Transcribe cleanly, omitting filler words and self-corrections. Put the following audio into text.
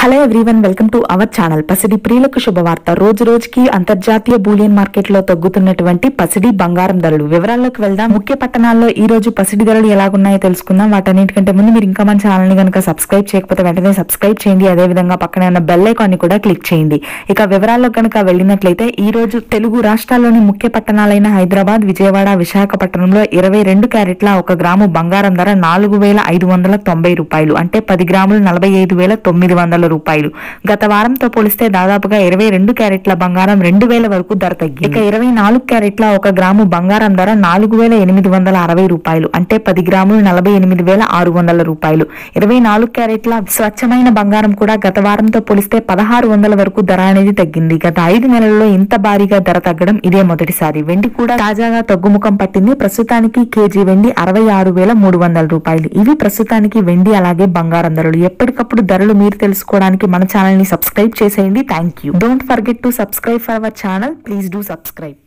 Hello everyone, welcome to our channel. పసిడి ప్రియులకు శుభవార్త. రోజు రోజుకి అంతర్జాతీయ బూలియన్ మార్కెట్ లో తగ్గుతున్నటువంటి పసిడి బంగారం ధరలు వివరాల్లోకి వెళ్దాం. ముఖ్య పట్టణాల్లో ఈ రోజు పసిడి ధరలు ఎలాగున్నాయో తెలుసుకుందాం. వాటన్నిటికంటే ముందు మీరు ఇంకా మన ఛానల్ ని కనుక సబ్స్క్రైబ్ చేయకపోతే వెంటనే సబ్స్క్రైబ్ చేయండి. అదే విధంగా పక్కనే ఉన్న బెల్ ఐకాన్ ని కూడా క్లిక్ చేయండి. ఇక వివరాల్లో కనుక వెళ్ళినట్లయితే ఈ రోజు తెలుగు రాష్ట్రాల్లోని ముఖ్య పట్టణాలైన హైదరాబాద్, విజయవాడ, విశాఖపట్నంలో 22 క్యారెట్ల 1 గ్రాము బంగారం ధర 4,590 రూపాయలు, అంటే 10 గ్రాములు 45,900 రూపాయలు. గత వారంతో పోలిస్తే దాదాపుగా 22 క్యారెట్ల బంగారం 2,000 వరకు ధర తగ్గింది. ఇక 24 క్యారెట్ల 1 గ్రాము బంగారం ధర 4,860 రూపాయలు, అంటే 10 గ్రాములు 48,600 రూపాయలు. 24 క్యారెట్ల స్వచ్ఛమైన బంగారం కూడా గత వారంతో పోలిస్తే 1,600 వరకు ధర అనేది తగ్గింది. గత 5 నెలల్లో ఇంత భారీగా ధర తగ్గడం ఇదే మొదటిసారి. వెండి కూడా తాజాగా తగ్గుముఖం పట్టింది. ప్రస్తుతానికి కేజీ వెండి 66,300 రూపాయలు. ఇవి ప్రస్తుతానికి వెండి అలాగే బంగారం ధరలు. ఎప్పటికప్పుడు ధరలు మీరు తెలుసుకోవడానికి మన ఛానల్ ని సబ్స్క్రైబ్ చేసేయండి. Thank you. Don't forget to subscribe for our channel. Please do subscribe.